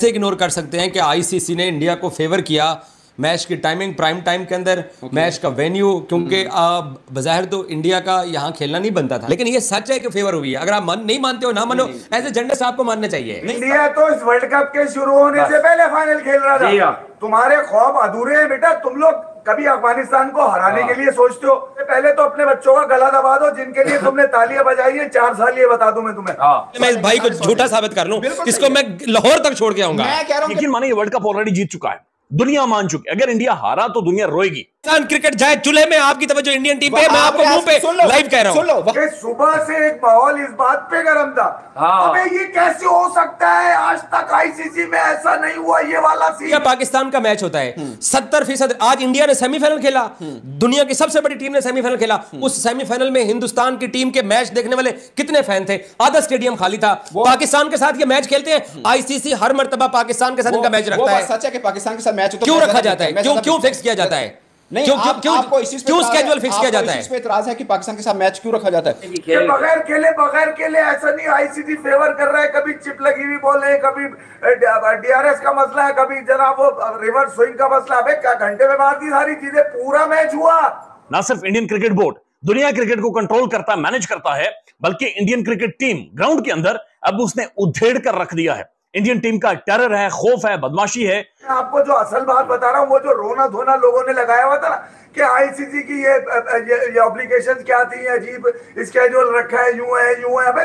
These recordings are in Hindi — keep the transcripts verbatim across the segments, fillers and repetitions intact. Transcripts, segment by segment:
से इग्नोर कर सकते हैं कि आईसीसी ने इंडिया को फेवर किया मैच की टाइमिंग प्राइम टाइम के अंदर okay. मैच का वेन्यू, क्योंकि बज़ाहिर तो इंडिया का यहाँ खेलना नहीं बनता था, लेकिन ये सच है कि फेवर हुई है। अगर आप मन नहीं मानते हो ना मानो, ऐसे झंडे साहब को मानना चाहिए। इंडिया तो इस वर्ल्ड कप के शुरू होने से पहले फाइनल खेल रहा था। तुम्हारे ख्वाब अधूरे हैं बेटा। तुम लोग कभी अफगानिस्तान को हराने के लिए सोचते हो? पहले तो अपने बच्चों का गला दबा दो जिनके लिए तुमने तालियां बजाई है चार साल। ये बता दूं मैं तुम्हें, मैं इस भाई को झूठा साबित कर लूं, इसको मैं लाहौर तक छोड़ के आऊंगा। मैं कह रहा हूं, लेकिन माने ये वर्ल्ड कप ऑलरेडी जीत चुका है, दुनिया मान चुकी है। अगर इंडिया हारा तो दुनिया रोएगी। क्रिकेट जाए चूल्हे में, आपकी तवज्जो इंडियन टीम पे, मैं आपको मुंह पे लाइव कह रहा हूं। सुबह से एक माहौल इस बात पे गर्म था, अबे ये कैसे हो सकता है, आज तक आईसीसी में ऐसा नहीं हुआ, ये वाला सीन। पाकिस्तान का मैच होता है सत्तर फीसद। आज इंडिया ने सेमीफाइनल खेला, दुनिया की सबसे बड़ी टीम ने सेमीफाइनल खेला। उस सेमीफाइनल में हिंदुस्तान की टीम के मैच देखने वाले कितने फैन थे? आधा स्टेडियम खाली था। पाकिस्तान के साथ ये मैच खेलते हैं, आईसीसी हर मर्तबा पाकिस्तान के साथ इनका मैच रखता है। सच है कि पाकिस्तान के साथ मैच क्यों रखा जाता है? क्यों क्यों फिक्स किया जाता है? नहीं, क्यों आप, क्यों आपको इसी क्यों स्केड्यूल फिक्स किया जाता है? इस पे इतराज है कि पाकिस्तान के साथ मैच क्यों रखा जाता है? बगैर खेले बगैर खेले ऐसा नहीं आईसीसी फेवर कर रहा है। कभी चिप लगी हुई बॉल है, कभी डीआरएस का मसला है, कभी जनाब वो रिवर्स स्विंग का मसला है। क्या घंटे में मार दी सारी चीजें, पूरा मैच हुआ। ना सिर्फ इंडियन क्रिकेट बोर्ड दुनिया क्रिकेट को कंट्रोल करता है, मैनेज करता है, बल्कि इंडियन क्रिकेट टीम ग्राउंड के अंदर अब उसने उधेड़ कर रख दिया है। इंडियन टीम का टेरर है, खौफ है, बदमाशी है। आपको जो असल बात बता रहा हूं, वो जो रोना धोना लोगों ने लगाया हुआ था ना कि आईसीसी की ये ये, ये ऑब्लिगेशंस क्या थी, अजीब स्केड्यूल रखा है, यूं है यूं है। अबे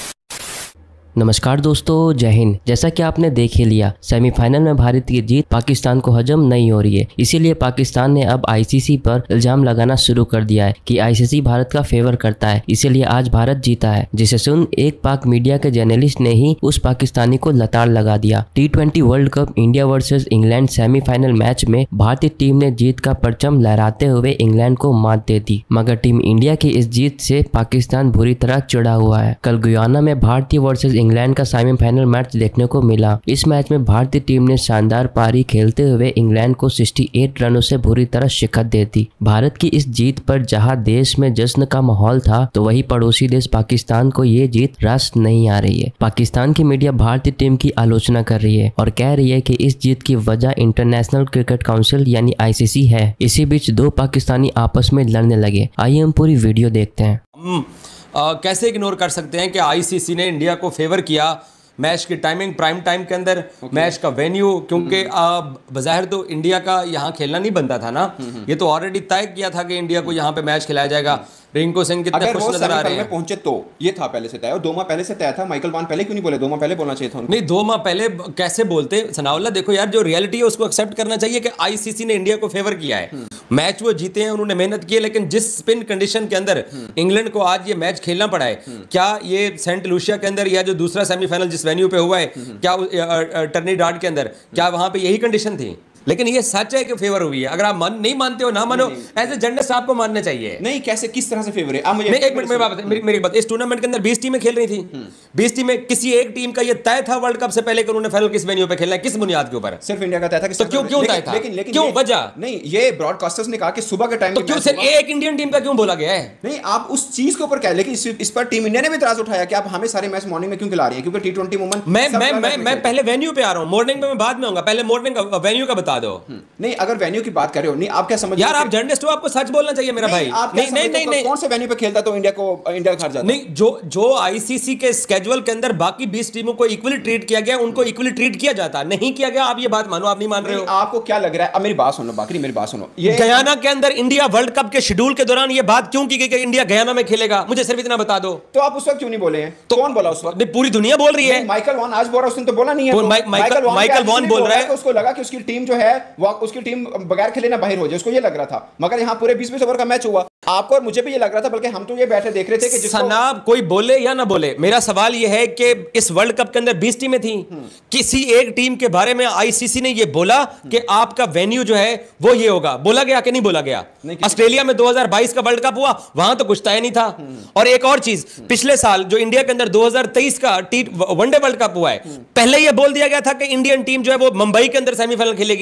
नमस्कार दोस्तों, जय हिंद। जैसा कि आपने देख ही लिया, सेमीफाइनल में भारत की जीत पाकिस्तान को हजम नहीं हो रही है। इसीलिए पाकिस्तान ने अब आईसीसी पर इल्जाम लगाना शुरू कर दिया है कि आईसीसी भारत का फेवर करता है, इसीलिए आज भारत जीता है। जिसे सुन एक पाक मीडिया के जर्नलिस्ट ने ही उस पाकिस्तानी को लताड़ लगा दिया। T twenty world cup India versus England semifinal match में भारतीय टीम ने जीत का परचम लहराते हुए इंग्लैंड को मात दे दी, मगर टीम इंडिया की इस जीत से पाकिस्तान बुरी तरह चिढ़ा हुआ है। कल गुयाना में भारतीय वर्सेज इंग्लैंड का सेमीफाइनल मैच देखने को मिला। इस मैच में भारतीय टीम ने शानदार पारी खेलते हुए इंग्लैंड को अड़सठ रनों से बुरी तरह शिकस्त दे दी। भारत की इस जीत पर जहां देश में जश्न का माहौल था, तो वही पड़ोसी देश पाकिस्तान को ये जीत रास नहीं आ रही है। पाकिस्तान की मीडिया भारतीय टीम की आलोचना कर रही है और कह रही है कि इस जीत की वजह इंटरनेशनल क्रिकेट काउंसिल यानी आईसीसी है। इसी बीच दो पाकिस्तानी आपस में लड़ने लगे। आइए हम पूरी वीडियो देखते हैं। आ, कैसे इग्नोर कर सकते हैं कि आईसीसी ने इंडिया को फेवर किया मैच की टाइमिंग प्राइम टाइम के अंदर okay. मैच का वेन्यू, क्योंकि बज़ाहिर तो इंडिया का यहाँ खेलना नहीं बनता था ना। ये तो ऑलरेडी तय किया था कि इंडिया को यहाँ पे मैच खिलाया जाएगा। रिंकू सिंह कितने खुश नजर आ रहे हैं। पहुंचे तो ये था पहले से तय, और दो माह पहले से तय था। माइकल वॉन पहले क्यों नहीं बोले? दो माह पहले बोलना चाहिए था उनको। नहीं, दो माह पहले कैसे बोलते सनाउल्लाह? देखो यार, जो रियलिटी है उसको एक्सेप्ट करना चाहिए कि आईसीसी ने इंडिया को फेवर किया है। मैच वो जीते हैं, उन्होंने मेहनत की है, लेकिन जिस स्पिन कंडीशन के अंदर इंग्लैंड को आज ये मैच खेलना पड़ा है, क्या ये सेंट लूसिया के अंदर या जो दूसरा सेमीफाइनल जिस वेन्यू पे हुआ है, क्या टर्निडाड के अंदर, क्या वहां पे यही कंडीशन थी? लेकिन ये सच है कि फेवर हुई है। अगर आप मन नहीं मानते हो ना मानो, ऐसे झंडे साहब को मानना चाहिए। नहीं, कैसे किस तरह से फेवर है? आप मुझे एक मिनट में बात मेरी, मेरी बात। इस टूर्नामेंट के अंदर बीस टीमें खेल रही थी। बीस टीमें, किसी एक टीम का ये तय था वर्ल्ड कप से पहले कि उन्होंने फाइनल किस वेन्यू पे खेलना है, किस बुनियाद के ऊपर? सिर्फ इंडिया का तय था। तो क्यों क्यों तय था? लेकिन लेकिन क्यों वजह? नहीं, ये ब्रॉडकास्टर्स ने कहा कि सुबह के टाइम तो क्यों सिर्फ एक इंडियन टीम का क्यों बोला गया है? नहीं, आप उस चीज के ऊपर क्या, लेकिन इस पर टीम इंडिया ने भी इतराज उठाया कि आप हमें सारे मैच मॉर्निंग में क्यों खिला रही हैं? क्योंकि टी ट्वेंटी वुमेन मैं मैं मैं मैं पहले वेन्यू पे आ रहा हूं, मॉर्निंग में मैं बाद में आऊंगा। पहले मॉर्निंग का वेन्यू का बता दो। नहीं, अगर वेन्यू की बात कर रहे हो, नहीं आप क्या समझ यार, आप जर्नलिस्ट हो, आपको सच बोलना चाहिए मेरा भाई। नहीं नहीं नहीं नहीं, कौन से वेन्यू पे खेलता तो इंडिया को इंडिया हार जाता? नहीं, जो जो आईसीसी के स्केड्यूल के अंदर बाकी बीस टीमों को इक्वली ट्रीट किया गया, उनको इक्वली ट्रीट किया जाता नहीं किया गया। आप ये बात मानो, आप नहीं मान रहे हो? आपको क्या लग रहा है? अब मेरी बात सुनो बाकी, मेरी बात सुनो। ये गयाना के अंदर इंडिया वर्ल्ड कप के शेड्यूल के दौरान ये बात क्यों की गई कि इंडिया गयाना में खेलेगा? मुझे सिर्फ इतना बता दो। तो आप उस वक्त क्यों नहीं बोले हैं? तो कौन बोला उस वक्त? पूरी दुनिया बोल रही है। माइकल वॉन आज बोल रहा है, उसने तो बोला नहीं है। माइकल वॉन बोल रहा है, उसको लगा कि उसकी टीम जो है वो उसकी टीम बगैर खेले ना बाहर हो जाए, उसको ये लग रहा था। मगर यहाँ पूरे बीस बीस ओवर का मैच हुआ। आपको और मुझे भी ये लग रहा था, बल्कि हम तो ये बैठे देख रहे थे कि सनाब कोई बोले या ना बोले, मेरा सवाल ये है कि इस वर्ल्ड कप के अंदर बीस टीमें थी, किसी एक टीम के बारे में आईसीसी ने ये बोला कि आपका वेन्यू जो है वो ये होगा? बोला गया कि नहीं बोला गया? ऑस्ट्रेलिया में दो हज़ार बाईस का वर्ल्ड कप हुआ, वहां तो कुछ तय नहीं था। और एक और चीज, पिछले साल जो इंडिया के अंदर दो हज़ार तेईस का टी वनडे वर्ल्ड कप हुआ है, पहले यह बोल दिया गया था कि इंडियन टीम जो है वो मुंबई के अंदर सेमीफाइनल खेलेगी।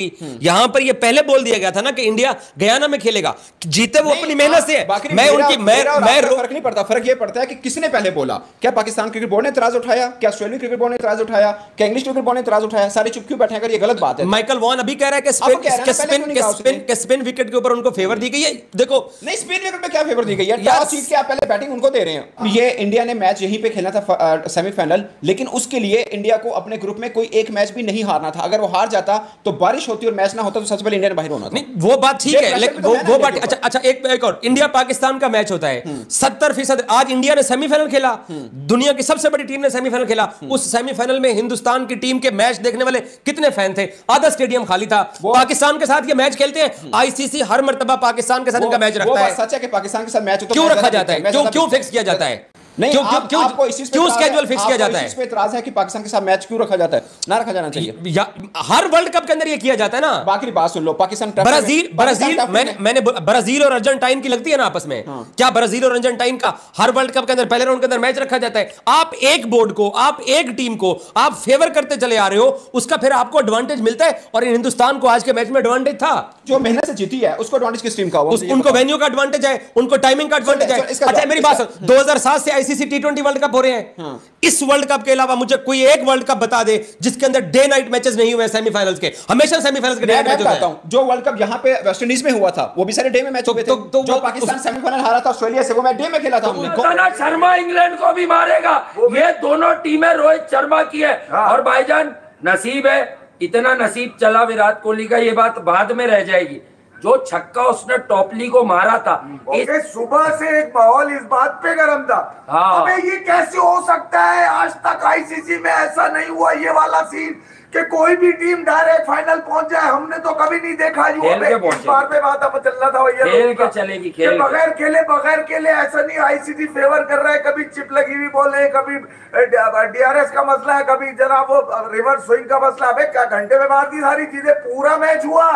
थी। यहां पर ये पहले बोल दिया गया था ना कि इंडिया गयाना में खेलेगा, जीते वो अपनी मेहनत से है। मैं उनकी मैं मैं फर्क नहीं पड़ता, फर्क ये पड़ता है कि किसने पहले बोला। क्या पाकिस्तान क्रिकेट बोर्ड ने इतराज उठाया? क्या ऑस्ट्रेलियन क्रिकेट बोर्ड ने इतराज उठाया? क्या इंग्लिश क्रिकेट बोर्ड ने इतराज उठाया? सारे चुप क्यों बैठे हैं? अगर ये गलत बात है। माइकल वॉन अभी कह रहा है कि spin spin spin spin wicket के ऊपर उनको फेवर दी गई है। देखो नहीं, स्पिन विकेट पे क्या फेवर दी गई है? टॉस जीत के आप पहले बैटिंग उनको दे रहे हैं। ये इंडिया ने मैच यहीं पे खेलना था सेमीफाइनल, लेकिन उसके लिए इंडिया को अपने ग्रुप में कोई एक मैच भी नहीं हारना था। अगर वो हार जाता तो बारिश होती और मैच ना होता तो सबसे पहले इंडिया ने बाहर होना था। नहीं वो बात ठीक है, लेकिन वो वो बात अच्छा अच्छा एक एक और इंडिया पाकिस्तान का मैच होता है सत्तर फीसद। आज इंडिया ने सेमीफाइनल खेला, दुनिया की सबसे बड़ी टीम ने सेमीफाइनल खेला। उस सेमीफाइनल में हिंदुस्तान की टीम के मैच देखने वाले कितने फैन थे? आधा स्टेडियम खाली था। पाकिस्तान के साथ ये मैच खेलते हैं, आईसीसी हर मर्तबा पाकिस्तान के साथ इनका मैच रखता है। सच है कि पाकिस्तान के साथ मैच होता है, क्यों रखा जाता है? क्यों क्यों फिक्स किया जाता है? नहीं, क्यों आप, क्यों आपको इसी क्यों स्केड्यूल फिक्स किया जाता है? इस पे इतराज है कि पाकिस्तान के साथ मैच क्यों रखा जाता है? ना रखा जाना चाहिए। या, हर वर्ल्ड कप के अंदर ये किया जाता है ना। बाकी बात सुन लो, पाकिस्तान ब्राजील ब्राजील मैंने मैंने ब्राजील और अर्जेंटाइन की लगती है ना आपस में। हाँ। क्या ब्राजील और अर्जेंटाइन का हर वर्ल्ड कप के अंदर पहले राउंड के अंदर मैच रखा जाता है? आप एक बोर्ड को, आप एक टीम को आप फेवर करते चले आ रहे हो, उसका फिर आपको एडवांटेज मिलता है। और हिंदुस्तान को आज के मैच में एडवांटेज था, जो मेहनत से जीती है उसको एडवांटेज किस टीम का हुआ? उनको वेन्यू का एडवांटेज है, उनको टाइमिंग का एडवांटेज है। अच्छा मेरी बात, दो हजार सात से आईसीसी टी ट्वेंटी वर्ल्ड हो रहे हैं। हाँ। इस वर्ल्ड कप के अलावा मुझे कोई एक वर्ल्ड कप बता दे जिसके अंदर डे नाइट मैचेस नहीं हुए सेमीफाइनल्स के। हमेशा सेमीफाइनल्स के डे नाइट मैच होते हैं। जो वर्ल्ड कप यहां पे वेस्ट इंडीज में हुआ था वो भी सारे डे में मैच हुए थे। तो जो पाकिस्तान सेमीफाइनल हारा था ऑस्ट्रेलिया से, वो मैच डे में खेला था हमने। शर्मा इंग्लैंड को भी मारेगा। ये दोनों टीमें रोहित शर्मा की है। और भाईजान नसीब है, इतना नसीब चला विराट कोहली का, ये बात बाद में रह जाएगी। जो छक्का उसने टॉपली को मारा था, ओके, सुबह से एक माहौल इस बात पे गर्म था। हाँ। अबे ये कैसे हो सकता है? आज तक आईसीसी में ऐसा नहीं हुआ ये वाला सीन कि कोई भी टीम डायरेक्ट फाइनल पहुंच जाए। हमने तो कभी नहीं देखा। यू इस बार पे बात अब चल रहा था भैया, खेल के चलेगी, खेल बगैर खेले बगैर खेले ऐसा नहीं। आईसीसी फेवर कर रहा है, कभी चिप लगी हुई बोले, कभी डीआरएस का मसला है, कभी जनाब वो रिवर्स स्विंग का मसला। अबे क्या घंटे में बात की सारी चीजें? पूरा मैच हुआ,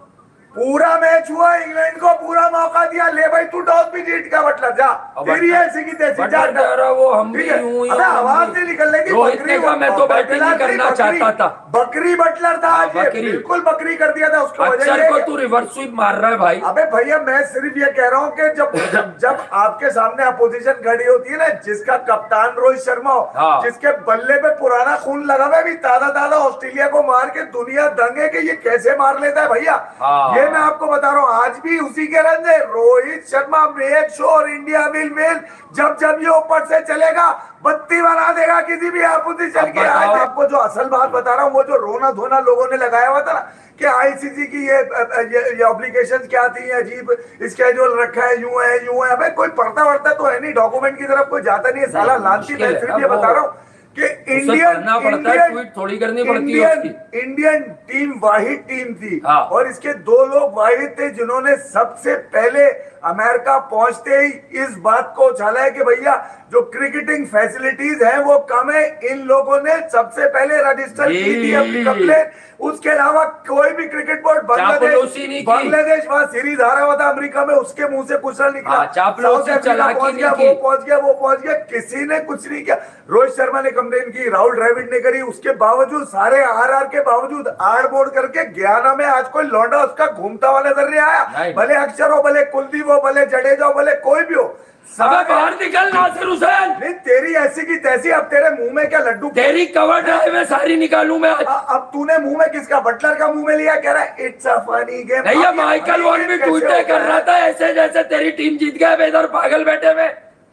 पूरा मैच हुआ, इंग्लैंड को पूरा मौका दिया। ले भाई तू टॉस भी जीत का बटलर जा, तेरी ऐसी की तैसी जा। वो हम भी यूं अबे आवाज नहीं निकल रही थी। बकरी का मैं तो बैटिंग नहीं करना चाहता था। बकरी बटलर था आज, बिल्कुल बकरी कर दिया था उसको। अक्षर को तू रिवर्स स्वीप मार रहा है भाई। अबे भैया मैं सिर्फ ये कह रहा हूँ कि जब जब आपके सामने अपोजिशन खड़ी होती है ना, जिसका कप्तान रोहित शर्मा हो, जिसके बल्ले पे पुराना खून लगा हुआ है, भी ताजा ताजा ऑस्ट्रेलिया को मार के दुनिया दंग है कि ये कैसे मार लेता है भैया। ये मैं आपको बता रहा हूँ, आज भी उसी के रन है। Rohit Sharma make sure India will win. जब जब ये ऊपर से चलेगा बत्ती बना देगा किसी भी अपोजिशन की। आज आपको जो असल बात बता रहा हूँ, वो जो रोना धोना लोगों ने लगाया हुआ था ना कि आईसीसी की ये ये, ये ऑब्लिगेशंस क्या थी, अजीब स्केड्यूल रखा है, यूं है यूं है। अबे कोई पढ़ता वढ़ता तो है नहीं, डॉक्यूमेंट की तरफ कोई जाता नहीं है साला लालची। मैं सिर्फ ये बता रहा हूँ कि इंडियन इंडियन थोड़ी करनी पड़ती है उसकी। इंडियन टीम वाहिद टीम थी। हाँ। और इसके दो लोग वाहिद थे जिन्होंने सबसे पहले अमेरिका पहुंचते ही इस बात को उछाला है कि भैया जो क्रिकेटिंग फैसिलिटीज हैं वो कम है। इन लोगों ने सबसे पहले रजिस्टर की थी अपनी कंप्लेंट। उसके अलावा कोई भी क्रिकेट बोर्ड बांग्लादेश बांग्लादेश वहां सीरीज हारा हुआ था अमेरिका में, उसके मुंह से कुछ ना निकला। साउथ अफ्रीका पहुंच गया, वो पहुंच गया वो पहुंच गया किसी ने कुछ नहीं किया। रोहित शर्मा ने कंप्लेन की, राहुल द्रविड़ ने करी, उसके बावजूद सारे आर आर के बावजूद आड़ बोर्ड करके गयाना में आज कोई लौंडा उसका घूमता हुआ नजर नहीं आया। भले अक्षर हो, भले कुलदीप हो, भले जडेजा हो, भले कोई भी हो। बाहर निकल नासिर हुसैन। नहीं तेरी ऐसी की तैसी, अब तेरे मुंह में क्या लड्डू? तेरी कवर ड्राइव में सारी निकालू मैं। अब तूने मुंह में किसका? बटलर का मुंह में लिया, कह रहा है इट्स अ फनी गेम। नहीं ये माइकल वॉन भी ट्वीट कर रहा था ऐसे जैसे तेरी टीम जीत गया, इधर पागल बैठे हुए।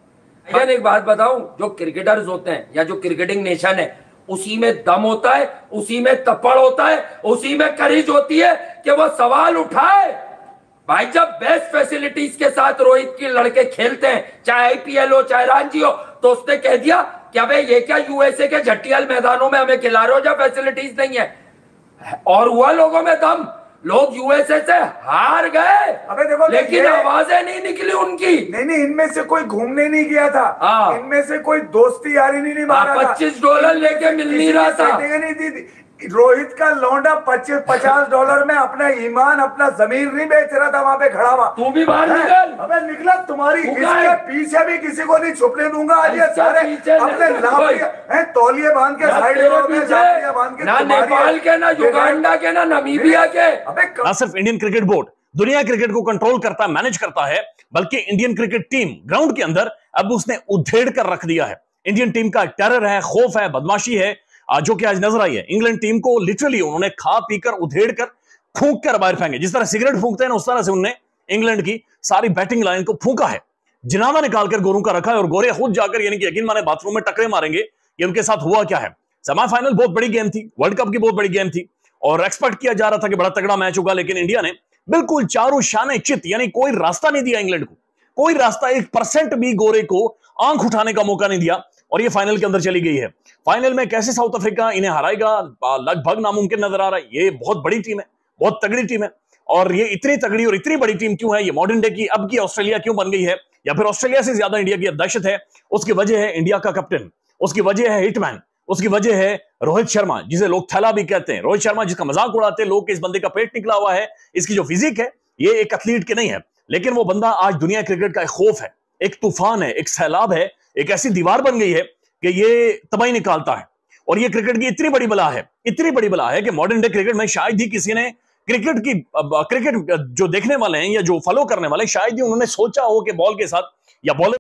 एक बात बताऊं, जो क्रिकेटर्स होते हैं या जो क्रिकेटिंग नेशन है, उसी में दम होता है, उसी में तपड़ होता है, उसी में करीज होती है कि वो सवाल उठाए। भाई जब बेस्ट फैसिलिटीज के साथ रोहित के लड़के खेलते हैं, चाहे आईपीएल हो चाहे रणजी हो, तो उसने कह दिया कि अबे ये क्या यूएसए के झटियल मैदानों में हमें खिला रहे हो जब फैसिलिटीज नहीं है। और हुआ लोगों में दम, लोग यूएसए से हार गए। अबे देखो, लेकिन आवाजें नहीं निकली उनकी। नहीं नहीं, इनमें से कोई घूमने नहीं गया था, इनमें से कोई दोस्ती यारी नहीं, नहीं मारा था, पच्चीस डॉलर लेके मिल नहीं रहा था, नहीं दी थी। रोहित का लौंडा पच्चीस पचास डॉलर में अपना ईमान अपना जमीन नहीं बेच रहा था वहां पे खड़ा हुआ। तू भी बाहर निकल। अबे निकला तुम्हारी इसके पीछे भी किसी को नहीं छुपने दूंगा। आज ये सारे अपने लाभ तौलिए बांध के साइड बांध के ना नेपाल के ना युगांडा के ना नामीबिया के। ना सिर्फ इंडियन क्रिकेट बोर्ड दुनिया क्रिकेट को कंट्रोल करता मैनेज करता है, बल्कि इंडियन क्रिकेट टीम ग्राउंड के अंदर अब उसने उधेड़ कर रख दिया है। इंडियन टीम का टेरर है, खौफ है, बदमाशी है, जो कि आज नजर आई है। इंग्लैंड टीम को लिटरली उन्होंने खा पीकर उधेड़ कर फूंक कर बाहर फेंके। जिस तरह सिगरेट फूंकते हैं ना, उस तरह से उन्होंने इंग्लैंड की सारी बैटिंग लाइन को फूंका है, जिनादा निकालकर गोरों का रखा है। और गोरे खुद जाकर यानी कि यकीन माने बाथरूम में टकरे मारेंगे कि उनके साथ हुआ क्या है। सेमीफाइनल बहुत बड़ी गेम थी, वर्ल्ड कप की बहुत बड़ी गेम थी और एक्सपेक्ट किया जा रहा था कि बड़ा तगड़ा मैच होगा, लेकिन इंडिया ने बिल्कुल चारों शाने चित यानी कोई रास्ता नहीं दिया इंग्लैंड को, कोई रास्ता एक परसेंट भी गोरे को आंख उठाने का मौका नहीं दिया और ये फाइनल के अंदर चली गई है। फाइनल में कैसे साउथ अफ्रीका इन्हें हराएगा लगभग नामुमकिन नजर आ रहा है। ये बहुत बड़ी टीम है, बहुत तगड़ी टीम है और ये इतनी तगड़ी और इतनी बड़ी टीम क्यों है, ये मॉडर्न डे की अब की ऑस्ट्रेलिया क्यों बन गई है, या फिर ऑस्ट्रेलिया से ज्यादा इंडिया की दहशत है, उसकी वजह है इंडिया का कैप्टन, उसकी वजह है हिटमैन, उसकी वजह है रोहित शर्मा, जिसे लोग थैला भी कहते हैं। रोहित शर्मा जिसका मजाक उड़ाते हैं लोग कि इस बंदे का पेट निकला हुआ है, इसकी जो फिजिक है ये एक एथलीट की नहीं है, लेकिन वो बंदा आज दुनिया क्रिकेट का एक खौफ है, एक तूफान है, एक सैलाब है, एक ऐसी दीवार बन गई है कि ये तबाही निकालता है। और ये क्रिकेट की इतनी बड़ी बला है, इतनी बड़ी बला है कि मॉडर्न डे क्रिकेट में शायद ही किसी ने क्रिकेट की क्रिकेट जो देखने वाले हैं या जो फॉलो करने वाले शायद ही उन्होंने सोचा हो कि बॉल के साथ या बॉलर